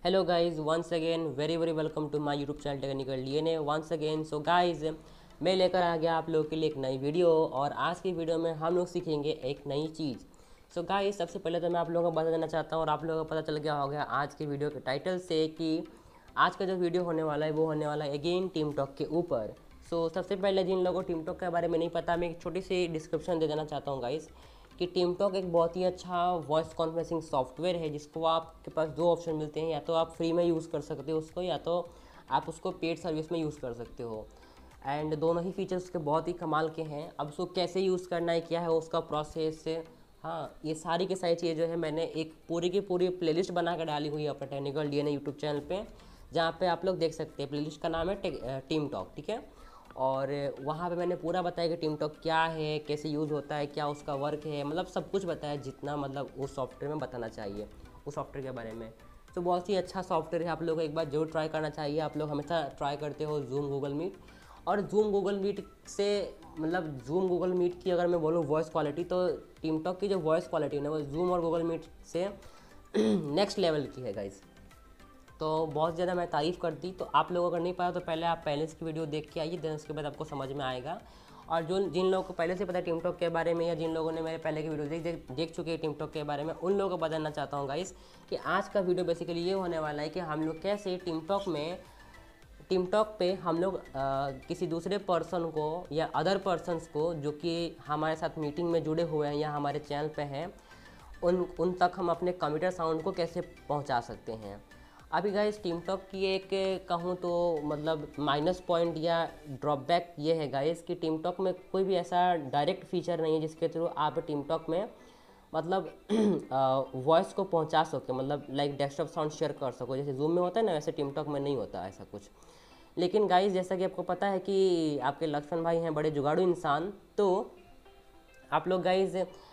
Hello guys, once again very very welcome to my YouTube channel technical DNA once again. So guys, मैं लेकर आ गया आप लोगों के लिए एक नई वीडियो और आज की वीडियो में हम लोग सीखेंगे एक नई चीज़। सो गाइस, सबसे पहले तो मैं आप लोगों को बता देना चाहता हूँ और आप लोगों को पता चल गया होगा आज की वीडियो के टाइटल से कि आज का जो वीडियो होने वाला है वो होने वाला है अगेन टीम टॉक के ऊपर। सो सबसे पहले जिन लोगों को टीम टॉक के बारे में नहीं पता, मैं एक छोटी सी डिस्क्रिप्शन दे देना चाहता हूँ गाइस कि टीम टॉक एक बहुत ही अच्छा वॉइस कॉन्फ्रेंसिंग सॉफ्टवेयर है जिसको आपके पास दो ऑप्शन मिलते हैं, या तो आप फ्री में यूज़ कर सकते हो उसको, या तो आप उसको पेड सर्विस में यूज़ कर सकते हो। एंड दोनों ही फीचर्स उसके बहुत ही कमाल के हैं। अब उसको कैसे यूज़ करना है, क्या है उसका प्रोसेस, हाँ, ये सारी की सारी चीज़ें जो है मैंने एक पूरी की पूरी प्लेलिस्ट बना कर डाली हुई है अपने टेक्निकल डीएनए यूट्यूब चैनल पे, जहाँ पे आप लोग देख सकते हैं। प्लेलिस्ट का नाम है टीम टॉक, ठीक है। और वहाँ पे मैंने पूरा बताया कि टीम टॉक क्या है, कैसे यूज़ होता है, क्या उसका वर्क है, मतलब सब कुछ बताया जितना मतलब उस सॉफ्टवेयर में बताना चाहिए उस सॉफ्टवेयर के बारे में। तो बहुत ही अच्छा सॉफ्टवेयर है, आप लोगों को एक बार जरूर ट्राई करना चाहिए। आप लोग हमेशा ट्राई करते हो जूम गूगल मीट, और जूम गूगल मीट से मतलब जूम गूगल मीट की अगर मैं बोलूँ वॉइस क्वालिटी, तो टीम टॉक की जो वॉइस क्वालिटी है ना वो जूम और गूगल मीट से नेक्स्ट लेवल की है गाइस। तो बहुत ज़्यादा मैं तारीफ़ करती, तो आप लोग अगर नहीं पाया तो पहले आप पहले इसकी वीडियो देख के आइए, देन उसके बाद आपको समझ में आएगा। और जो जिन लोगों को पहले से पता है टीम टॉक के बारे में, या जिन लोगों ने मेरे पहले की वीडियो देख चुके हैं टीम टॉक के बारे में, उन लोगों को बताना चाहता हूँ गाइस कि आज का वीडियो बेसिकली ये होने वाला है कि हम लोग कैसे टीम टॉक पे हम लोग किसी दूसरे पर्सन को या अदर पर्सनस को जो कि हमारे साथ मीटिंग में जुड़े हुए हैं या हमारे चैनल पे हैं, उन तक हम अपने कंप्यूटर साउंड को कैसे पहुंचा सकते हैं। अभी गाइस टीम टॉक की एक कहूँ तो मतलब माइनस पॉइंट या ड्रॉबैक ये है गाइस कि टीम टॉक में कोई भी ऐसा डायरेक्ट फीचर नहीं है जिसके थ्रू आप टीम टॉक में मतलब वॉइस को पहुंचा सको, मतलब लाइक डेस्कटॉप साउंड शेयर कर सको, जैसे जूम में होता है ना, वैसे टीम टॉक में नहीं होता ऐसा कुछ। लेकिन गाइस जैसा कि आपको पता है कि आपके लक्ष्मण भाई हैं बड़े जुगाड़ू इंसान, तो आप लोग गाइज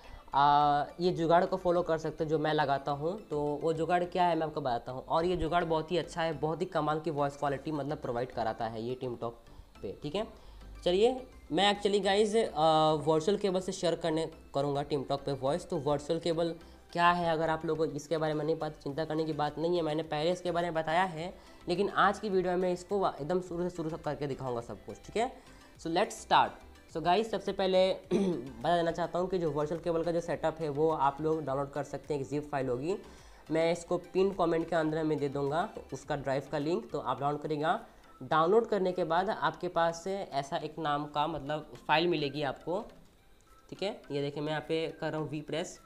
ये जुगाड़ को फॉलो कर सकते हो जो मैं लगाता हूँ। तो वो जुगाड़ क्या है मैं आपको बताता हूँ, और ये जुगाड़ बहुत ही अच्छा है, बहुत ही कमाल की वॉइस क्वालिटी मतलब प्रोवाइड कराता है ये टीम टॉक पे, ठीक है। चलिए, मैं एक्चुअली गाइज वर्चुअल केबल से शेयर करूँगा टीम टॉक पे वॉइस। तो वर्चुअल केबल क्या है, अगर आप लोगों को इसके बारे में नहीं पता, चिंता करने की बात नहीं है, मैंने पहले इसके बारे में बताया है, लेकिन आज की वीडियो में इसको एकदम शुरू से करके दिखाऊंगा सब कुछ, ठीक है। So let's start. So guys, सबसे पहले बता देना चाहता हूँ कि जो वर्चुअल केबल का जो सेटअप है वो आप लोग डाउनलोड कर सकते हैं, एक जिप फाइल होगी, मैं इसको पिन कमेंट के अंदर में दे दूँगा उसका ड्राइव का लिंक, तो आप डाउनलोड करेगा। डाउनलोड करने के बाद आपके पास से ऐसा एक नाम का मतलब फाइल मिलेगी आपको, ठीक है। ये देखिए मैं यहाँ पे कर रहा हूँ वी प्रेस,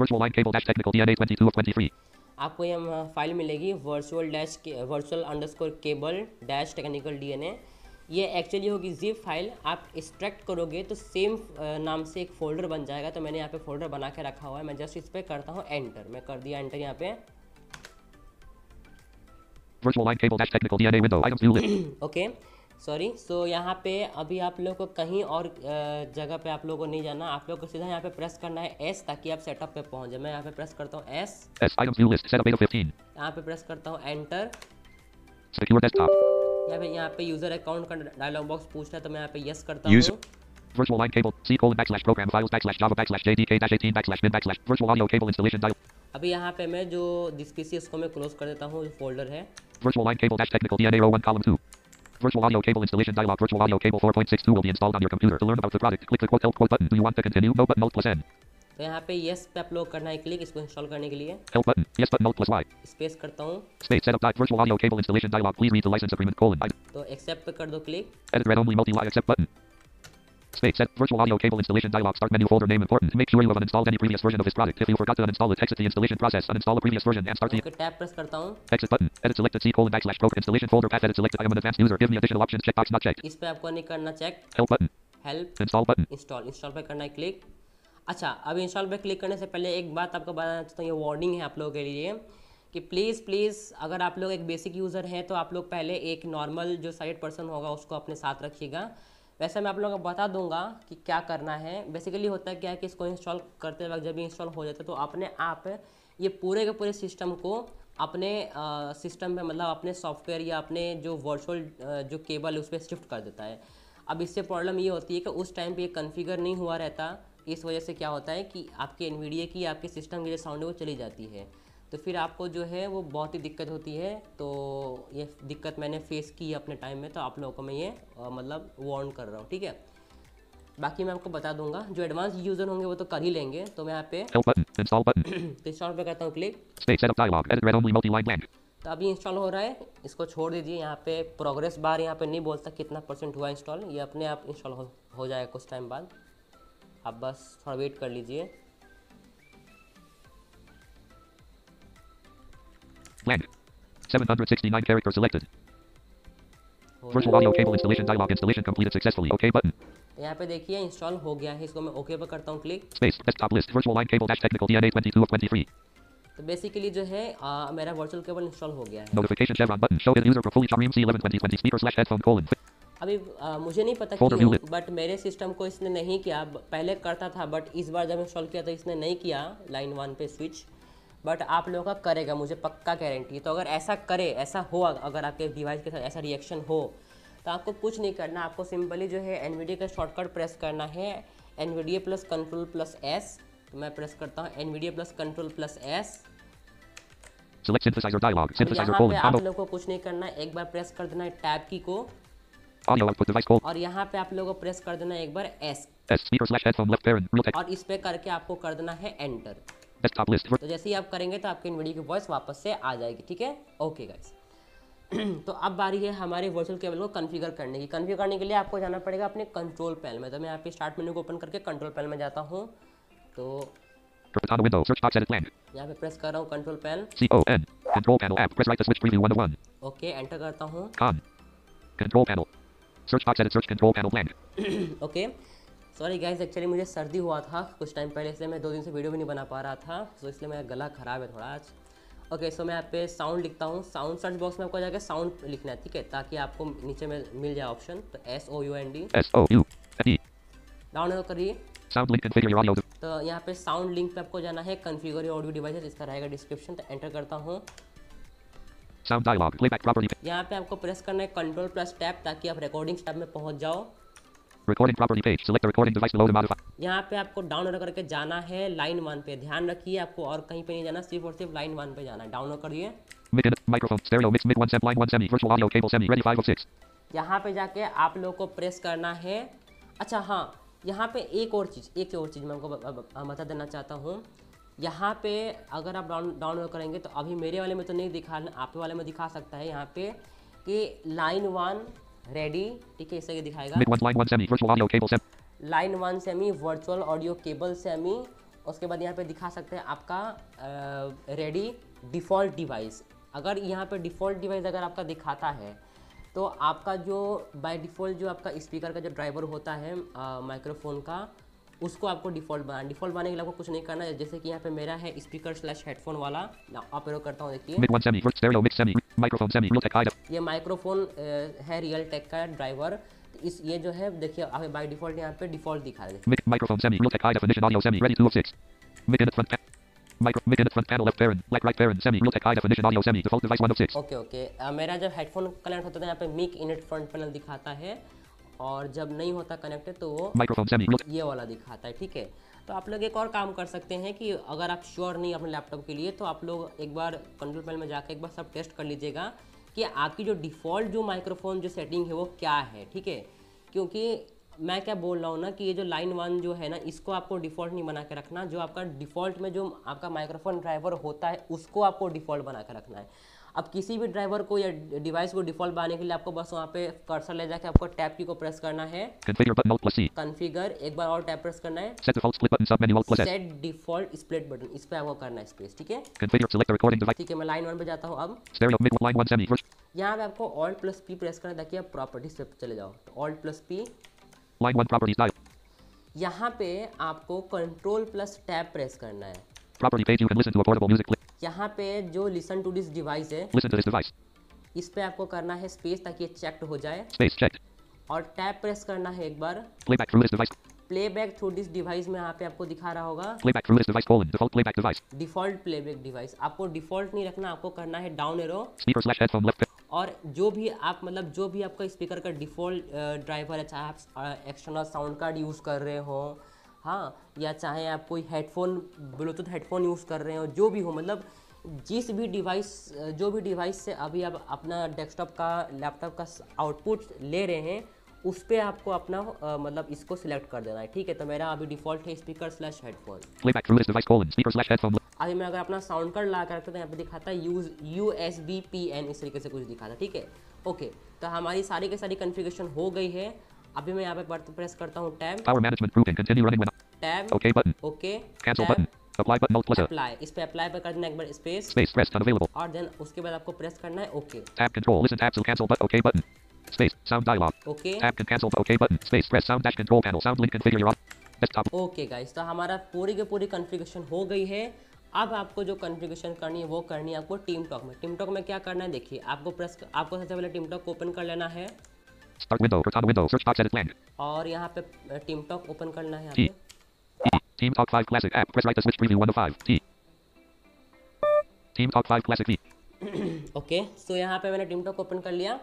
आपको ये फाइल मिलेगी virtual underscore cable dash technical DNA. ये एक्चुअली होगी जिप फाइल, आप एक्सट्रैक्ट करोगे तो सेम नाम से एक फोल्डर बन जाएगा। तो मैंने यहाँ पे फोल्डर बना के रखा हुआ है, मैं जस्ट इस पर करता हूँ एंटर, मैं कर दिया एंटर यहाँ पे। Okay sorry. सो यहाँ पे अभी आप लोग को कहीं और जगह पे आप लोग को नहीं जाना, आप लोग को सीधा यहाँ पे प्रेस करना है एस, ताकि आप सेटअप पे पहुँच जाए। मैं यहाँ पे प्रेस करता हूँ एस, यहाँ पे प्रेस करता हूँ एंटर। यहाँ पे यूजर अकाउंट का डायलॉग बॉक्स पूछता है, तो मैं यहाँ पे यस करता हूँ। Virtual line cable C:\program files /java/jdk-18 /virtual audio cable installation dialog. अभी यहाँ पे मैं जो जिस पीसी उसको मैं क्लोज कर देता हूँ, जो फोल्डर है Virtual line cable -technical DNA 01 column 2. Virtual audio cable installation dialog. Virtual audio cable 4.62 will be installed on your computer. To learn about the product, click the quote button. Do you want to continue? No button alt +N. तो यहाँ पे yes पे आप लोग करना है click इसको install करने के लिए। Help button. Yes button alt +Y. Space करता हूँ, Space setup. Virtual audio cable installation dialog. Please read the license agreement :. तो एक्सेप्ट पे कर दो click. Edit read only multi-line accept button. Space set. Virtual audio cable installation dialog. Start menu folder name important. Make sure you have uninstalled any previous version of this product. If you forgot to uninstall it, exit the installation process. Uninstall a previous version and start the tab press करता हूँ, exit button. Edit selected C:\program installation folder path. Edit selected. I am an advanced user. Give me additional options. Checkbox not checked. इस पे आपको नहीं करना check. Help button. Help, Install button. Install पे करना है क्लिक। अच्छा, अब इंस्टॉल पे क्लिक करने से पहले एक बात आपको बताना चाहता हूँ, ये वार्निंग है आप लोगों के लिए कि प्लीज़ अगर आप लोग एक बेसिक यूज़र हैं तो आप लोग पहले एक नॉर्मल जो साइड पर्सन होगा उसको अपने साथ रखिएगा। वैसे मैं आप लोगों को बता दूंगा कि क्या करना है। बेसिकली होता है क्या है कि इसको इंस्टॉल करते वक्त जब भी इंस्टॉल हो जाता है तो अपने आप ये पूरे के पूरे सिस्टम को अपने सिस्टम में मतलब अपने सॉफ्टवेयर या अपने जो वर्चुअल जो केबल है उस पर शिफ्ट कर देता है। अब इससे प्रॉब्लम ये होती है कि उस टाइम पे ये कॉन्फ़िगर नहीं हुआ रहता, इस वजह से क्या होता है कि आपके एनवीडिया की आपके सिस्टम की जो साउंड है वो चली जाती है। तो फिर आपको जो है वो बहुत ही दिक्कत होती है। तो ये दिक्कत मैंने फेस की है अपने टाइम में, तो आप लोगों को मैं ये मतलब वार्न कर रहा हूँ, ठीक है। बाकी मैं आपको बता दूंगा, जो एडवांस यूज़र होंगे वो तो कर ही लेंगे। तो मैं यहाँ पे Help button. Install button. तो इंस्टॉल पे करता हूँ click. Space setup dialog. Edit read only multi-line blank. तो अभी इंस्टॉल हो रहा है, इसको छोड़ दीजिए। यहाँ पे प्रोग्रेस बार यहाँ पे नहीं बोलता कितना % हुआ इंस्टॉल, ये अपने आप इंस्टॉल हो जाएगा कुछ टाइम बाद। आप बस थोड़ा वेट कर लीजिए। Blank. 769 characters selected. Virtual audio cable installation dialog. Installation completed successfully. OK button. यहाँ पे देखिए इंस्टॉल हो गया है, इसको मैं ओके पे करता हूँ click. Space. Desktop list. Virtual line cable dash technical DNA 22 of 23. तो बेसिकली जो है मेरा वर्चुअल केबल इंस्टॉल हो गया है। Notification chevron button. Show his user for fully stream C11 2020 speaker slash headphone colon. अभी मुझे नहीं पता Folder क्यों, view list. बट मेरे सिस्टम को इसने नहीं किया। पहले करता था बट इस बार जब इंस्टॉल किया तो इसने नहीं किया लाइन 1 पे स्विच। बट आप लोगों का करेगा, मुझे पक्का गारंटी। तो अगर ऐसा करे, ऐसा हो, अगर आपके डिवाइस के साथ ऐसा रिएक्शन हो, तो आपको कुछ नहीं करना। आपको सिंपली जो है NVIDIA का शॉर्टकट प्रेस करना है, NVIDIA + Ctrl + S। तो मैं प्रेस करता हूँ NVIDIA + Ctrl + S। Select synthesizer dialog. Synthesizer यहाँ colon. पे आप Combo. लोगों को कुछ नहीं करना, एक बार प्रेस कर देना है टैब की को, Audio output device colon. और यहाँ पे आप लोगों को प्रेस कर देना है एक बार S, S. Speaker slash headphone left parent. Real text. और इस पे करके आपको कर देना है एंटर। Desktop list. तो जैसे ही आप करेंगे तो आपके NVIDIA की वॉइस वापस से आ जाएगी, ठीक है। Okay guys. तो अब बारी है हमारे वर्चुअल केबल को कॉन्फ़िगर करने की। कॉन्फ़िगर करने के लिए आपको जाना पड़ेगा अपने कंट्रोल पैनल में। तो मैं यहाँ पे स्टार्ट मेन्यू को ओपन करके कंट्रोल पैनल में जाता हूँ। तो Cortana window. Search box edit blank. यहाँ पे प्रेस कर रहा हूँ control panel. CON. Control panel app. Press right to switch preview 1 to 1. Okay enter करता हूँ। Con. Control panel. Search box edit search control panel blank. Okay sorry guys, actually मुझे सर्दी हुआ था कुछ टाइम पहले, इसलिए मैं 2 दिन से वीडियो भी नहीं बना पा रहा था। तो इसलिए मेरा गला ख़राब है थोड़ा आज। ओके सो मैं यहाँ पे साउंड लिखता हूँ। साउंड सर्च बॉक्स में आपको जाकर साउंड लिखना है, ठीक है, ताकि आपको नीचे में मिल जाए ऑप्शन। तो SOUND SOUND. डाउन करिए। Sound link configure your audio. तो यहाँ पे साउंड लिंक पे आपको जाना है, कॉन्फ़िगर योर ऑडियो डिवाइसेस, इसका रहेगा डिस्क्रिप्शन। तो एंटर करता हूँ। Sound dialog. Playback property. यहाँ पे आपको प्रेस करना है Ctrl + टैब, ताकि आप रिकॉर्डिंग टैब में पहुँच जाओ। Recording property page. Select the recording device below to modify. यहाँ पे आपको डाउनलोड करके जाना है लाइन 1 पे। ध्यान रखिए आपको और कहीं पे नहीं जाना, सिर्फ और सिर्फ लाइन 1 पे जाना है। डाउनलोड करिए। Mic in microphone. Stereo mix mid 1 sem line 1 semi. Virtual audio cable semi. Ready 5 of 6. यहाँ पे जाके आप लोग को प्रेस करना है। अच्छा हाँ, यहाँ पे एक और चीज़ मैं आपको बता देना चाहता हूँ। यहाँ पे अगर आप डाउनलोड करेंगे तो अभी मेरे वाले में तो नहीं दिखा, आपके वाले में दिखा सकता है यहाँ पे कि लाइन 1 रेडी, ठीक है, इसे दिखाएगा। Mid 1 line 1 semi. Virtual audio cable semi. Line 1 semi virtual audio cable semi. उसके बाद यहाँ पे दिखा सकते हैं आपका रेडी डिफ़ॉल्ट डिवाइस। अगर यहाँ पे डिफ़ॉल्ट डिवाइस अगर आपका दिखाता है तो आपका जो बाय डिफ़ॉल्ट जो आपका स्पीकर का जो ड्राइवर होता है माइक्रोफोन का, उसको आपको डिफ़ॉल्ट बनाने के लिए आपको कुछ नहीं करना है। जैसे कि यहाँ पे मेरा है स्पीकर/हेडफोन वाला, आप प्रयोग करता हूँ, देखिए Mid 1 semi. Stereo mix semi. Microphone semi. Real tech high. ये माइक्रोफोन है रियल टेक का ड्राइवर। इस ये जो है देखिए आप बाय डिफ़ॉल्ट यहाँ पे डिफ़ॉल्ट दिखा रहे हैं। Mic microphone semi. Real tech high definition audio semi. Ready 2 of 6. Mic in front. Mic in front panel left parent. Black right parent semi. Real tech high definition audio semi. Default device 1 of 6. Okay मेरा जब headphone connect होता है यहाँ पे Mick इनट front panel दिखाता है, और जब नहीं होता कनेक्टेड तो वो Microphone semi. Real ये वाला दिखाता है, ठीक है। तो आप लोग एक और काम कर सकते हैं कि अगर आप श्योर नहीं अपने लैपटॉप के लिए, तो आप लोग एक बार कंट्रोल पैनल में जाकर एक बार सब टेस्ट कर लीजिएगा कि आपकी जो डिफ़ॉल्ट जो माइक्रोफोन जो सेटिंग है वो क्या है, ठीक है। क्योंकि मैं क्या बोल रहा हूँ ना कि ये जो लाइन 1 जो है ना, इसको आपको डिफ़ॉल्ट नहीं बना के रखना। जो आपका डिफ़ॉल्ट में जो आपका माइक्रोफोन ड्राइवर होता है उसको आपको डिफ़ॉल्ट बना के रखना है। अब किसी भी ड्राइवर को या डिवाइस को डिफ़ॉल्ट बनाने के लिए आपको बस वहाँ पे कर्सर ले जाके आपको टैब की को प्रेस करना है। configure button alt plus C. Configure एक बार और टैब प्रेस करना है। Set default split button sub menu alt plus S. Set default split button, इस पे आपको करना है स्पेस, ठीक है। Configure select the recording device. ठीक है, मैं लाइन 1 पे जाता हूँ अब। Stereo mid line 1 semi. यहाँ पे आपको Alt + P प्रेस करना है ताकि आप प्रॉपर्टीज पे चले जाओ। तो Alt + P। Line 1 properties dial. यहाँ पे आपको Ctrl + टैब प्रेस करना है। Property page you can listen to a portable music. यहाँ पे जो लिसन टू दिस डिवाइस है, Listen to this device. इस पे आपको करना है स्पेस ताकि ये चेक्ड हो जाए, Space checked. और टैब प्रेस करना है एक बार। Playback through this device. Playback through this device में यहाँ पे आपको दिखा रहा होगा Playback through this device colon default playback device. Default playback device. आपको डिफ़ॉल्ट नहीं रखना, आपको करना है down arrow. Speaker slash headphone left. और जो भी आप मतलब जो भी आपका स्पीकर का डिफ़ॉल्ट ड्राइवर है, चाहे आप एक्सटर्नल साउंड कार्ड यूज़ कर रहे हो, हाँ, या चाहे आप कोई हेडफोन ब्लूटूथ हेडफोन यूज़ कर रहे हो, जो भी हो, मतलब जिस भी डिवाइस जो भी डिवाइस से अभी आप अपना डेस्कटॉप का लैपटॉप का आउटपुट ले रहे हैं उस पर आपको अपना मतलब इसको सिलेक्ट कर देना है, ठीक है। तो मेरा अभी डिफ़ॉल्ट है speaker slash headphone. Playback through this device colon speaker slash headphone. अभी मैं अगर अपना साउंड कार्ड ला कर रखता तो यहाँ पे दिखाता है यूज़ USB-PN, इस तरीके से कुछ दिखाता, ठीक है। ओके, तो हमारी सारी की सारी कॉन्फ़िगरेशन हो गई है। अभी मैं यहाँ पे प्रेस करता हूँ tab, Power management grouping. Continue running when. Tab, OK button. Okay, Cancel button. Apply button alt plus a. Apply, इस पे अप्लाई पे कर देना एक बार स्पेस, Space pressed unavailable. और देन उसके बाद आपको प्रेस करना है okay. Tab control. Listen tab to cancel but OK button. Space. Sound dialog. Okay Tab can cancel OK button. Space press sound dash control panel. Sound link configure your desktop. Okay guys, तो हमारा पूरी की पूरी configuration हो गई है। अब आपको जो कॉन्फ़िगरेशन करनी है वो करनी है आपको टीम टॉक में। टीम टॉक में क्या करना है देखिए, आपको सबसे पहले टीम टॉक ओपन कर लेना है Start window. Cortana window. Search box edit blank. और यहाँ पे टीम टॉक ओपन करना है यहाँ T. पे। Team Talk 5 Classic app. Press right to switch preview 1 of 5. T. Team Talk 5 Classic V. Okay, so यहाँ पे मैंने टीम टॉक ओपन कर लिया।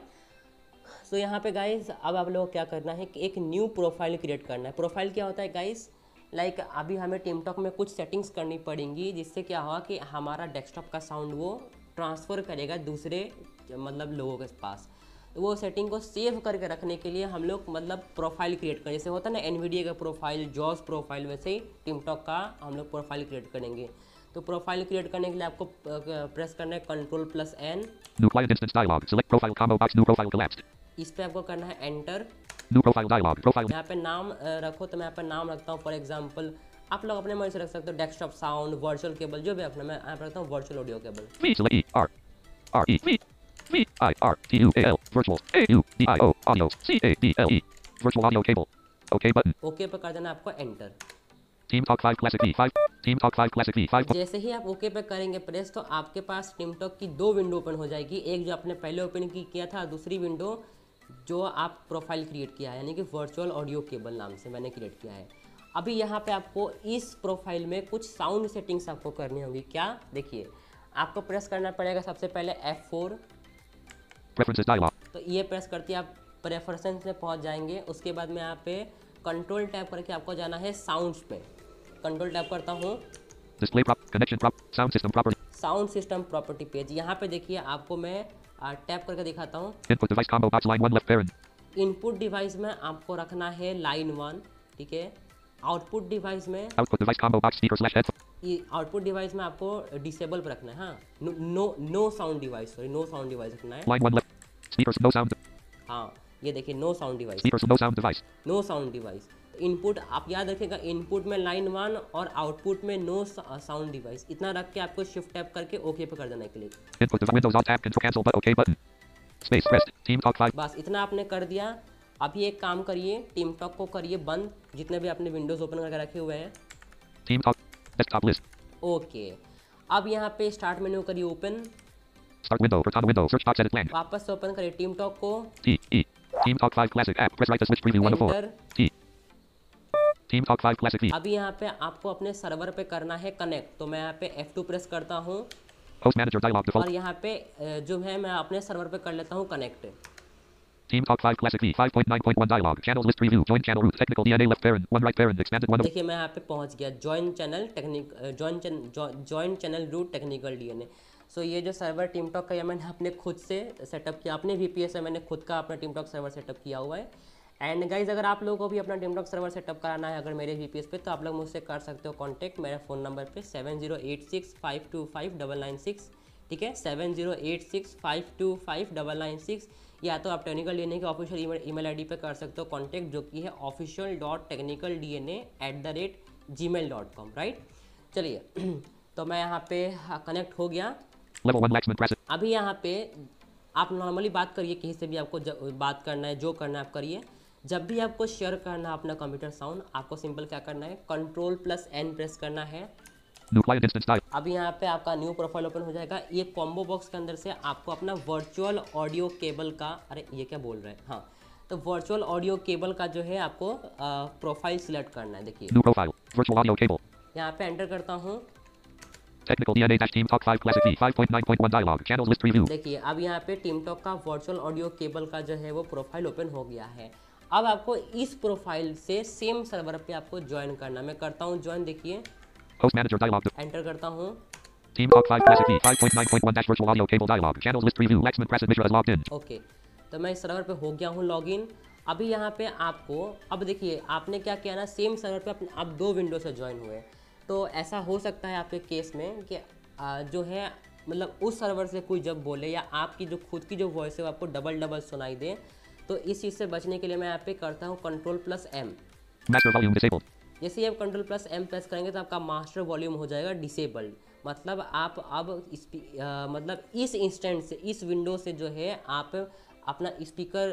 सो यहाँ पे गाइस अब आप लोगों को क्या करना है कि एक न्यू प्रोफाइल क्रिएट करना है। प्रोफाइल क्या होता है गाइस, लाइक अभी हमें टीम टॉक में कुछ सेटिंग्स करनी पड़ेंगी जिससे क्या होगा कि हमारा डेस्कटॉप का साउंड वो ट्रांसफ़र करेगा दूसरे मतलब लोगों के पास। तो वो सेटिंग को सेव करके रखने के लिए हम लोग मतलब प्रोफाइल क्रिएट करें, जैसे होता है ना एनवीडिया का प्रोफाइल, जॉस प्रोफाइल, वैसे ही टीम टॉक का हम लोग प्रोफाइल क्रिएट करेंगे। तो प्रोफाइल क्रिएट करने के लिए आपको प्रेस करना है Ctrl+N। New client instance dialog. Select profile combo box. New profile collapsed. इस पे आपको करना है enter. New profile dialog. Profile. यहाँ पे नाम रखो, तो मैं यहाँ पे नाम रखता हूँ फॉर एग्जांपल, आप लोग अपने मन से रख सकते हो, डेस्कटॉप साउंड, वर्चुअल केबल, जो भी अपना, मैं यहाँ पे रखता हूँ virtual audio cable. V select E R R E V V I R T U A L virtual A U D I O audio C A B L E virtual audio cable. OK button. Okay पे कर देना आपको enter. Team Talk 5 Classic V 5. Team Talk 5 Classic V 5. जैसे ही आप okay पे करेंगे press, तो आपके पास टीम टॉक की दो विंडो ओपन हो जाएगी। एक जो आपने पहले ओपन किया था, दूसरी विंडो जो आप प्रोफाइल क्रिएट किया है, यानी कि वर्चुअल ऑडियो केबल नाम से मैंने क्रिएट किया है। अभी यहाँ पे आपको इस प्रोफाइल में कुछ साउंड सेटिंग्स आपको करनी होगी। क्या देखिए, आपको प्रेस करना पड़ेगा सबसे पहले F4। Preferences dialog. तो ये प्रेस करते ही आप प्रेफरेंस में पहुँच जाएंगे। उसके बाद में यहाँ पे कंट्रोल टैब करके आपको जाना है साउंड्स पे। कंट्रोल टैब करता हूँ, Display prop connection prop sound system property. Sound system property page. यहाँ पे देखिए, आपको मैं टैप करके दिखाता हूँ। Input device combo box line 1 left parent. Input device में आपको रखना है लाइन 1, ठीक है। आउटपुट डिवाइस में, Output device combo box speaker slash headphone. ये आउटपुट डिवाइस में आपको डिसेबल पर रखना है। हाँ, no sound device, sorry, no sound device रखना है। Line 1 left. Speakers no sound. हाँ, ये देखिए no sound device, Speakers no sound device. No sound device. Input आप याद रखिएगा, इनपुट में लाइन 1 और आउटपुट में नो साउंड डिवाइस। इतना रख के आपको शिफ्ट टैप करके ओके पे कर देना है click. Input device Windows alt tab control cancel but OK button. Space pressed. Team Talk 5. बस इतना आपने कर दिया। अभी एक काम करिए, टीम टॉक को करिए बंद, जितने भी आपने विंडोज़ ओपन करके रखे हुए हैं। Team Talk desktop list. Okay, अब यहाँ पे स्टार्ट मेन्यू करिए open, Start window. Cortana window. Search box edit blank. वापस से ओपन करिए टीम टॉक को, T E. Team Talk 5 Classic app. Press right to switch preview 1 of 4. Enter. T. Team Talk 5 Classic V. अभी यहाँ पे आपको अपने सर्वर पे करना है कनेक्ट। तो मैं यहाँ पे F2 प्रेस करता हूँ Host manager dialog default. और यहाँ पे जो है मैं अपने सर्वर पे कर लेता हूँ connect. Team Talk 5 Classic V 5.9.1 dialog. Channels list preview. Join channel root. Technical DNA left parent. 1 right parent. Expanded 1 of. देखिए मैं यहाँ पे पहुँच गया, join channel root technical DNA. So ये जो सर्वर टीम टॉक का, ये मैंने अपने खुद से सेटअप किया, अपने VPS से मैंने खुद का अपना टीम टॉक सर्वर सेटअप किया हुआ है। एंड गाइज, अगर आप लोगों को भी अपना टीम टॉक सर्वर सेटअप कराना है अगर मेरे VPS पे, तो आप लोग मुझसे कर सकते हो कांटेक्ट मेरे फ़ोन नंबर पे 7086525996, ठीक है, 7086525996। या तो आप टेक्निकल डीएनए के ऑफिशियल ईमेल आईडी पे कर सकते हो कांटेक्ट, जो कि है official.technicaldna@gmail.com, राइट। चलिए तो मैं यहाँ पे कनेक्ट हो गया। Level 1 Laxman press it. अभी यहाँ पे आप नॉर्मली बात करिए, किसी से भी आपको बात करना है, जो करना है आप करिए। जब भी आपको शेयर करना है अपना कंप्यूटर साउंड, आपको सिंपल क्या करना है, Ctrl+N प्रेस करना है। New client instance dialog. अभी यहाँ पे आपका न्यू प्रोफाइल ओपन हो जाएगा। ये कॉम्बो बॉक्स के अंदर से आपको अपना वर्चुअल ऑडियो केबल का, अरे ये क्या बोल रहा है, हाँ, तो वर्चुअल ऑडियो केबल का जो है आपको प्रोफाइल सिलेक्ट करना है। देखिए New profile. Virtual audio cable. यहाँ पे एंटर करता हूँ। Technical DNA dash Team Talk 5 Classic V 5.9.1 dialog. Channels list preview. देखिए अब यहाँ पे टीम टॉक का वर्चुअल ऑडियो केबल का जो है वो प्रोफाइल ओपन हो गया है। अब आपको इस प्रोफाइल से सेम सर्वर पे आपको ज्वाइन करना। मैं करता हूँ ज्वाइन, देखिए Host manager dialog. एंटर करता हूँ। Team Talk 5 Classic V 5.9.1 dash virtual audio cable dialog. Channels list preview. Lexman Prasad Mishra is logged in. Okay, तो मैं इस सर्वर पे हो गया हूँ लॉगिन। अभी यहाँ पे आपको, अब देखिए आपने क्या किया ना, सेम सर्वर पे आप 2 विंडो से ज्वाइन हुए। तो ऐसा हो सकता है आपके केस में कि जो है मतलब उस सर्वर से कोई जब बोले या आपकी जो खुद की जो वॉइस है वो आपको डबल सुनाई दे। तो इस चीज़ से बचने के लिए मैं यहाँ पे करता हूँ Ctrl+M। Master volume disabled. जैसे ही आप Ctrl+M प्रेस करेंगे तो आपका मास्टर वॉल्यूम हो जाएगा डिसेबल्ड। मतलब आप अब मतलब इस इंस्टेंट से, इस विंडो से जो है आप अपना स्पीकर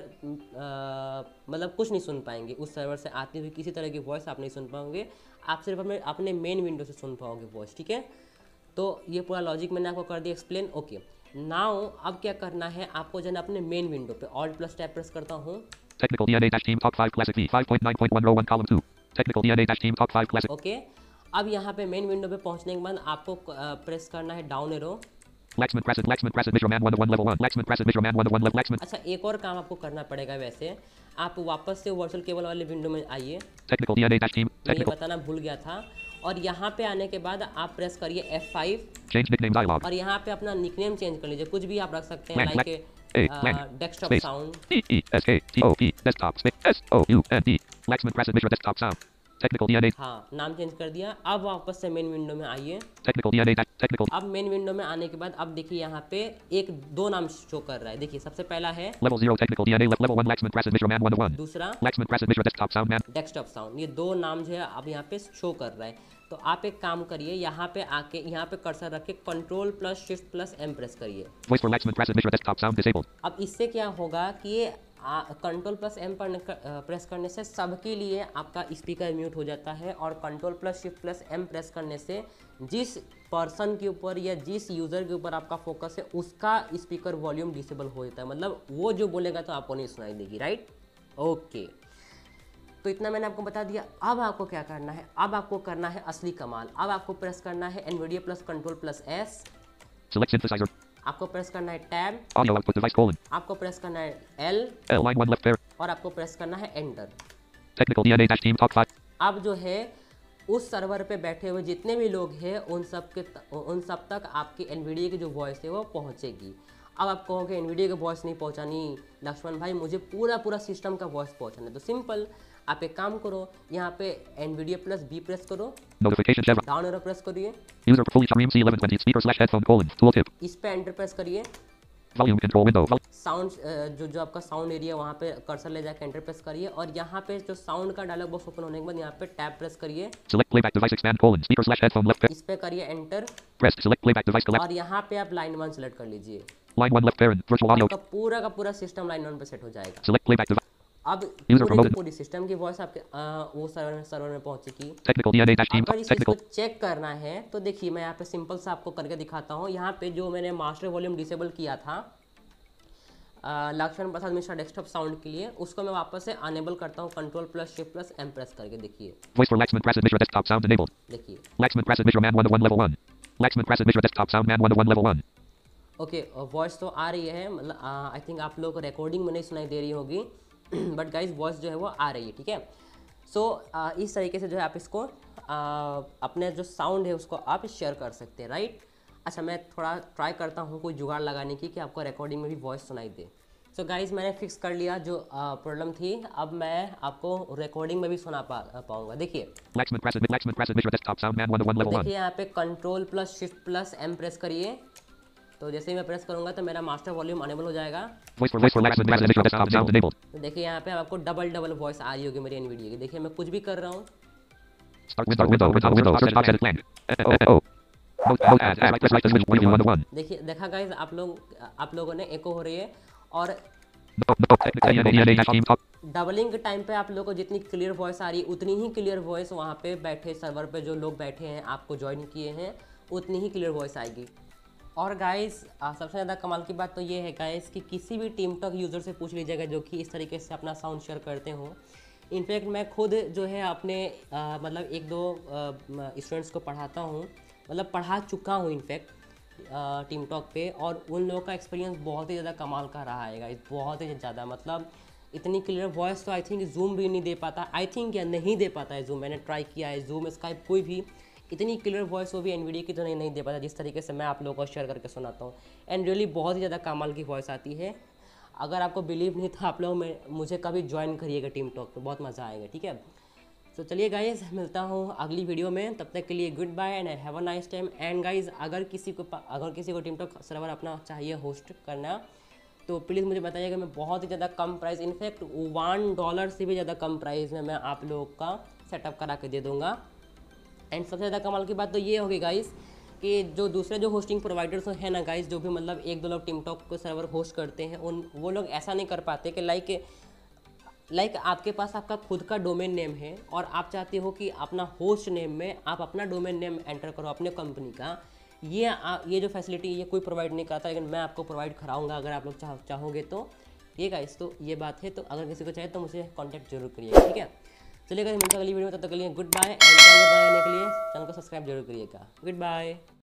मतलब कुछ नहीं सुन पाएंगे। उस सर्वर से आती हुई किसी तरह की वॉइस आप नहीं सुन पाओगे। आप सिर्फ अपने मेन विंडो से सुन पाओगे वॉइस, ठीक है। तो ये पूरा लॉजिक मैंने आपको कर दिया एक्सप्लेन। ओके, नाउ अब क्या करना है आपको, जो है अपने मेन विंडो पे Alt+Tab प्रेस करता हूँ। Technical DNA dash Team Talk 5 Classic V 5.9.1 row 1 column 2. Technical DNA dash Team Talk 5 Classic. Okay, अब यहाँ पे मेन विंडो पे पहुँचने के बाद आपको प्रेस करना है down arrow. Lexman Prasad Mishra Man 1 level 1. Lexman Prasad Mishra Man 1 level Lexman. अच्छा, एक और काम आपको करना पड़ेगा। वैसे आप वापस से वर्चुअल केबल वाले विंडो में आइए, Technical DNA dash Team. मैं ये Technical. बताना भूल गया था। और यहाँ पे आने के बाद आप प्रेस करिए F5 Change nickname dialog. और यहाँ पे अपना निकनेम चेंज कर लीजिए, कुछ भी आप रख सकते हैं, Lang, like desktop space. Sound. DESKTOP desktop space SOUND. Lexman Prasad Mishra desktop sound. Technical DNA. हाँ, नाम चेंज कर दिया। अब वापस से मेन विंडो में आइए। Technical DNA dash technical. अब मेन विंडो में आने के बाद अब देखिए यहाँ पे दो नाम शो कर रहा है। देखिए सबसे पहला है Level 0 technical DNA level 1 Lexman Prasad Mishra Man 1 1. दूसरा Lexman Prasad Mishra desktop sound man. Desktop sound. ये दो नाम जो है अब यहाँ पे शो कर रहा है। तो आप एक काम करिए, यहाँ पे आके यहाँ पे कर्सर रख के Ctrl+Shift+M प्रेस करिए। Voice for Lexman Prasad Mishra desktop sound disabled. अब इससे क्या होगा कि ये Ctrl+M प्रेस करने से सबके लिए आपका स्पीकर म्यूट हो जाता है, और Ctrl+Shift+M प्रेस करने से जिस पर्सन के ऊपर या जिस यूज़र के ऊपर आपका फोकस है उसका स्पीकर वॉल्यूम डिसेबल हो जाता है। मतलब वो जो बोलेगा तो आपको नहीं सुनाई देगी, राइट। ओके, तो इतना मैंने आपको बता दिया। अब आपको क्या करना है, अब आपको करना है असली कमाल। अब आपको प्रेस करना है NVIDIA+Ctrl+S। Select synthesizer. आपको प्रेस करना है tab, Audio output device colon. आपको प्रेस करना है L, L line 1 left pair. और आपको प्रेस करना है enter. Technical DNA dash Team Talk 5. अब जो है उस सर्वर पे बैठे हुए जितने भी लोग हैं उन सब तक आपकी NVIDIA की जो वॉइस है वो पहुंचेगी। अब आप कहोगे NVIDIA की वॉइस नहीं पहुंचानी लक्ष्मण भाई, मुझे पूरा सिस्टम का वॉइस पहुंचाना है। तो सिंपल, आप एक काम करो, यहाँ पे NVIDIA+B प्रेस करो, Notification chevron. Down arrow press करिए, User fully stream C1120 speaker slash headphone colon. Tooltip. इस पे एंटर प्रेस करिए। Volume control window. साउंड जो आपका साउंड एरिया वहाँ पे कर्सर ले जाकर एंटर प्रेस करिए, और यहाँ पे जो साउंड का डायलॉग बॉक्स ओपन होने के बाद यहाँ पे टैब प्रेस करिए, Select playback device expand colon. Speaker slash headphone left pair. इस पे करिए enter, Pressed. Select playback device collapse. और यहाँ पे आप लाइन 1 सेलेक्ट कर लीजिए। Line 1 left parent. Virtual audio. आपका का पूरा सिस्टम लाइन 1 पे सेट हो जाएगा। Select playback device. अब User promoted. पूरी सिस्टम की वॉइस आपके वो सर्वर में पहुंच चुकी। Technical DNA dash Team. अगर इस चीज़ को Technical. चेक करना है तो देखिए मैं यहाँ पे सिंपल सा आपको करके दिखाता हूँ। यहाँ पे जो मैंने मास्टर वॉल्यूम डिसेबल किया था लक्ष्मण प्रसाद मिश्रा डेस्कटॉप साउंड के लिए, उसको मैं वापस से अनेबल करता हूँ Ctrl+Shift+M प्रेस करके। देखिए Voice for Lexman Prasad Mishra desktop sound enabled. देखिए Lexman Prasad Mishra Man 1 1 level 1. Lexman Prasad Mishra desktop sound man 1 1 level 1. Okay, voice तो आ रही है, मतलब आई थिंक आप लोग को रिकॉर्डिंग में नहीं सुनाई दे रही होगी बट गाइज वॉइस जो है वो आ रही है, ठीक है। सो इस तरीके से जो है आप इसको अपने जो साउंड है उसको आप शेयर कर सकते हैं, राइट। अच्छा, मैं थोड़ा ट्राई करता हूँ कोई जुगाड़ लगाने की कि आपको रिकॉर्डिंग में भी वॉइस सुनाई दे। सो गाइज मैंने फिक्स कर लिया जो प्रॉब्लम थी। अब मैं आपको रिकॉर्डिंग में भी सुना पाऊंगा। देखिए Lexman Prasad Mishra desktop sound man 1 1 level 1. देखिए यहाँ पे Ctrl+Shift+M प्रेस करिए, तो जैसे ही मैं प्रेस करूंगा तो मेरा मास्टर वॉल्यूम अनेबल हो जाएगा। Voice for Lexman Prasad Mishra desktop sound enabled. तो देखिए यहाँ पे आपको डबल वॉइस आ रही होगी मेरी NVIDIA की। देखिए मैं कुछ भी कर रहा हूँ। Start window. Search box edit blank. Oh. Note add right press right as visual 1 1. देखिए देखा गाइज, आप लोगों ने एको हो रही है, और No. Technical DNA dash Team Talk. Dubbing के टाइम पे आप लोगों को जितनी क्लियर वॉइस आ रही है उतनी ही क्लियर वॉइस वहाँ पे बैठे सर्वर पे जो लोग बैठे हैं आपको ज्वाइन किए हैं उतनी ही क्लियर वॉइस आएगी। और गाइस सबसे ज़्यादा कमाल की बात तो ये है गाइस कि किसी भी टीम टॉक यूज़र से पूछ लीजिएगा जो कि इस तरीके से अपना साउंड शेयर करते हो। इनफैक्ट मैं खुद जो है अपने मतलब 1-2 स्टूडेंट्स को पढ़ाता हूँ, मतलब पढ़ा चुका हूँ इनफैक्ट टीम टॉक पे, और उन लोगों का एक्सपीरियंस बहुत ही ज़्यादा कमाल का रहा है गाइस, बहुत ही ज़्यादा। मतलब इतनी क्लियर वॉइस तो आई थिंक जूम भी नहीं दे पाता, आई थिंक या नहीं दे पाता है जूम। मैंने ट्राई किया है जूम, स्काइप, कोई भी इतनी क्लियर वॉइस वो भी एनवीडिया की तो नहीं दे पाता जिस तरीके से मैं आप लोगों को शेयर करके सुनाता हूँ। एंड रियली बहुत ही ज़्यादा कमाल की वॉइस आती है। अगर आपको बिलीव नहीं था आप लोग मुझे कभी ज्वाइन करिएगा टीम टॉक पे, बहुत मज़ा आएगा। ठीक है, तो चलिए गाइज मिलता हूँ अगली वीडियो में, तब तक के लिए good bye and have a nice time. And guys अगर किसी को टीम टॉक सर्वर अपना चाहिए होस्ट करना तो प्लीज़ मुझे बताइएगा। मैं बहुत ही ज़्यादा कम प्राइस, इनफैक्ट $1 से भी ज़्यादा कम प्राइस में मैं आप लोगों का सेटअप करा के दे दूँगा। एंड सबसे ज़्यादा कमाल की बात तो ये होगी गाइस कि जो दूसरे जो होस्टिंग प्रोवाइडर्स हैं ना गाइस, जो भी मतलब 1-2 लोग टीम टॉक को सर्वर होस्ट करते हैं, वो लोग ऐसा नहीं कर पाते कि लाइक आपके पास आपका खुद का डोमेन नेम है और आप चाहते हो कि अपना होस्ट नेम में आप अपना डोमेन नेम एंटर करो अपने कंपनी का। ये जो फैसिलिटी ये कोई प्रोवाइड नहीं करता, लेकिन मैं आपको प्रोवाइड कराऊंगा अगर आप लोग चाहोगे तो। ये गाइस तो ये बात है, तो अगर किसी को चाहिए तो मुझे कांटेक्ट जरूर करिएगा। ठीक है, चलिए गाइस मिलते हैं अगली वीडियो में, तब तक के लिए गुड बाय। एंड चैनल बनाने के लिए चैनल को सब्सक्राइब जरूर करिएगा। Good bye.